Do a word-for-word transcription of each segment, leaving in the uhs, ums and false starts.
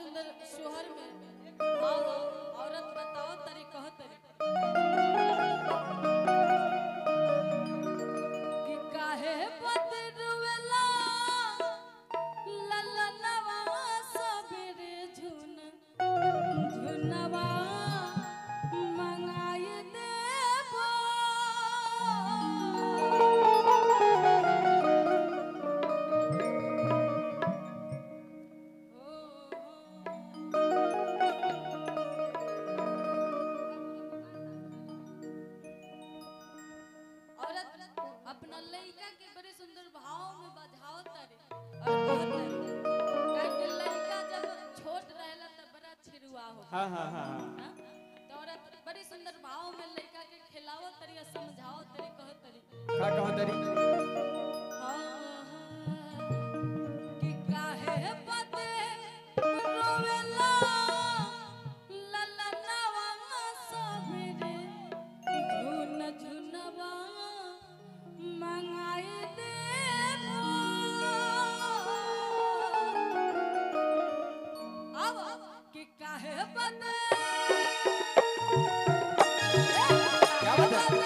सुंदर शोहर में भाव औरत बताओ तरी कह तरी कि काहे बदरुवेला ललनवा सबेरे झुन झुनवा मंगाई देबो अपना लड़का के बड़े सुंदर भाव में बजाओ तारे और कहत तारे कि लड़का जब छोट रहेला तब बड़ा छिरुआ हो। हां हां हां तो औरत बड़ी सुंदर भाव में लड़का के खिलाओ तारी और समझाओ तारी कहत तारी का कहत तारी कि काहे बदे रोवेला ललनवा सबेरे झुन झुनवा मंगाई देबो अब कि काहे बदे क्या बात है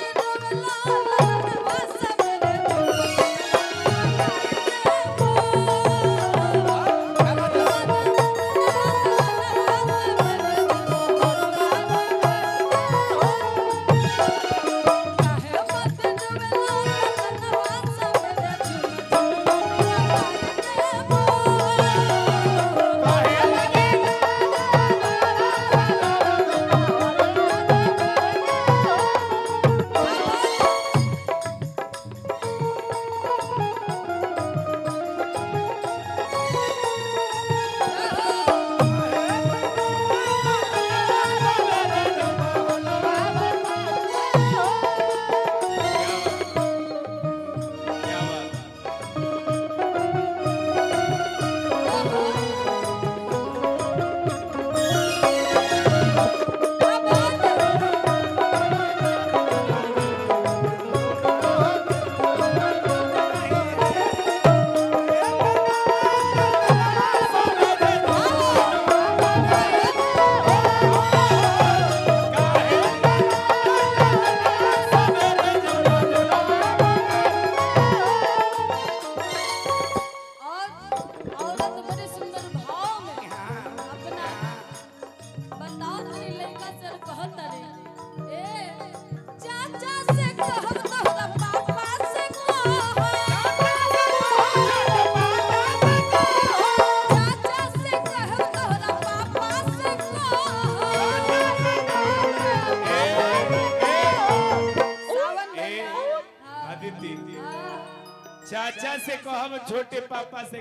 चाचा से कहब छोटे पापा से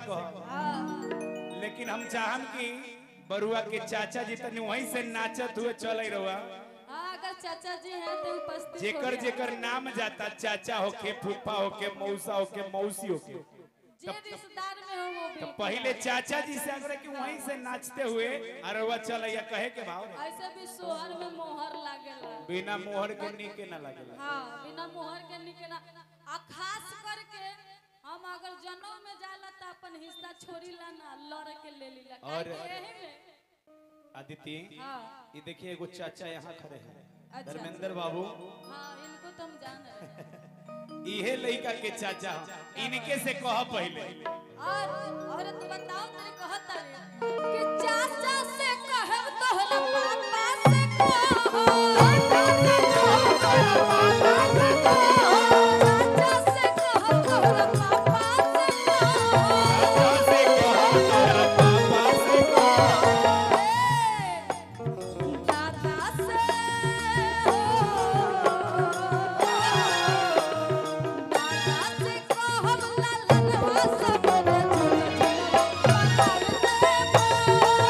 कहब लेकिन हम चाहम कि बरुआ के चाचा जी तनी वहीं से नाचत हुए चले रहुआ। अगर चाचा जी हैं तो उपस्थित जेकर जेकर नाम जाता चाचा होके फूफा होके मौसा होके मौसी होके जे रिश्तेदार में हो वो भी तो पहले चाचा जी से अगर कि वहीं से नाचते हुए अरवा चलैया कहे के भाव ऐसे भी सोहर में मोहर लागेला बिना मोहर के नीके ना लागेला। हां बिना मोहर के नीके ना आ खास करके हम अगर जनों में जाला त अपन हिस्सा छोड़ी ला ना लड़ के ले लीला और यही में आदित्य हां ये देखिए एगो चाचा यहाँ खड़े हैं अच्छा, धर्मेंद्र बाबू। हां इनको तो हम जान रहे हैं इहे लड़का के चाचा इनके से कह पहले और औरत बताओ तेरे कहत रे कि चाचा से कहब तोहरा पापा से कहो चाचा से कहब तोहरा पापा से कहो से कह तेरा पापा से दादा से दादा से कहब ललनवा सबेरे झुन झुनवा मंगाई देबो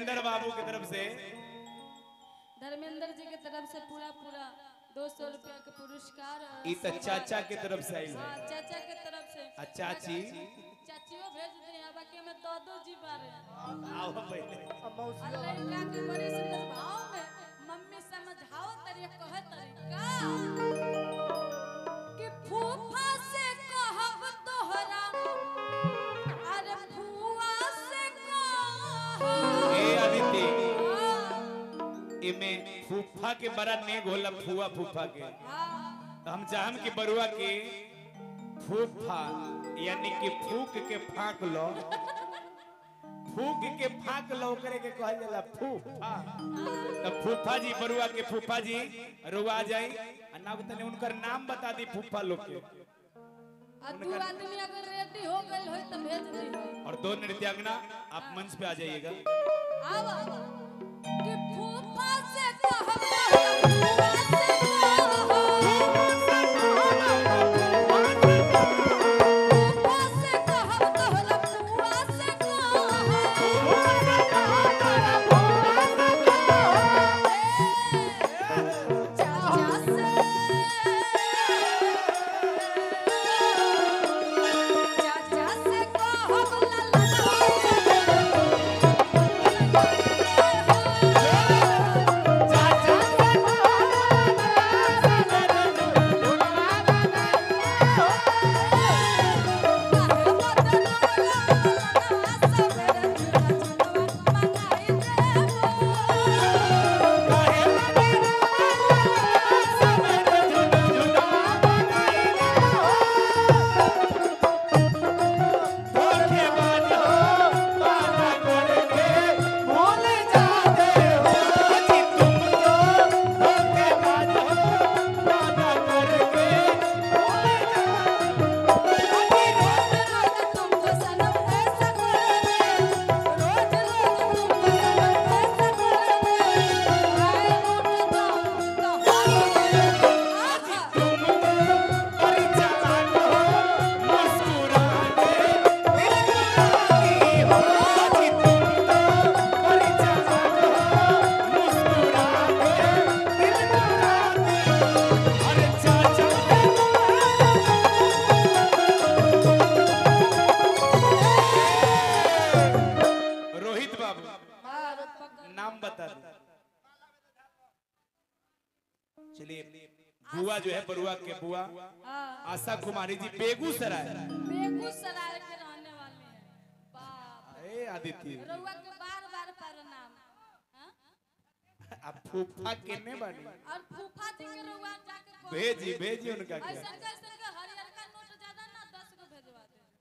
धर्मेंद्र बाबू की तरफ से धर्मेंद्र जी की तरफ से पूरा पूरा दो सौ रुपया के पुरस्कार और ई त चाचा की तरफ से आई है। हाँ, चाचा के तरफ से आ चाची चाचियों भेज दे हैं बाकी में दादो जी बारे आओ पहले लड़का के बड़े सुंदर भाव में मम्मी समझाओ तरी कहे तरीका कि फूफा से कहब तोहरा अरे फूआ से कह ए अदिति इमे फूफा के बड़ा नेग होला फुआ फूफा के तो हम चाहम कि बरुआ के फूफा यानी कि फूक के फाक लो फूक के फाक लो करे के कहल जाला फूफा तो फूफा जी बरुआ के फूफा जी रुआ जाई आ ना तने उनकर नाम बता दी फूफा लोग के और दो आदमी अगर रेडी हो गए हो तो भेज दी और दो नृत्यांगना आप मंच पे आ जाइएगा आओ कि फूफा से कहब फूफा से बुआ जो है बरुआ के बुआ आशा कुमारी जी बेगूसराय बेगूसराय के रहने वाले हैं बाप ए आदित्य रउआ के बार बार प्रणाम हां अब फूफा केने बानी और फूफा जी के रउआ जाके भेजी भेजी उनका के ऐसा कैसे का हरियर का नोट ज्यादा ना दस को भेजवा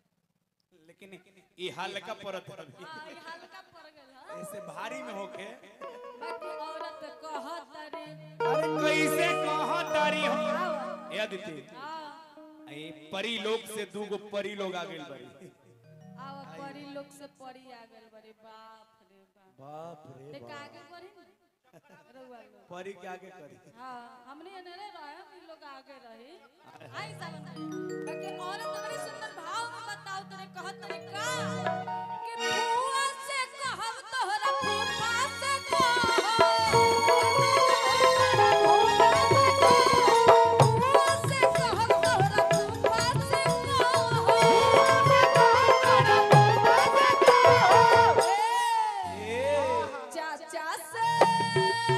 दे लेकिन ई हल्का परत अभी हां ई हल्का पड़ गेल हां ऐसे भारी में होके बाकी औरत कहत रे अरे कैसे कहत तारी हो ए आदित्य हां ए परी लोग से दू गो परी लोग आ गेल बड़ी आव परी लोग से परी आ गेल बड़ी बाप रे बाप बाप रे ते आगे करी रउआ लोग परी के आगे करी हां हमने एनरे रहे ई लोग आगे रही आई सावन बाकी औरत बड़ी सुंदर भाव में बताओ तेरे कहत रे का कि फुआ से कहब तोहरा फूफा से कह चाचा से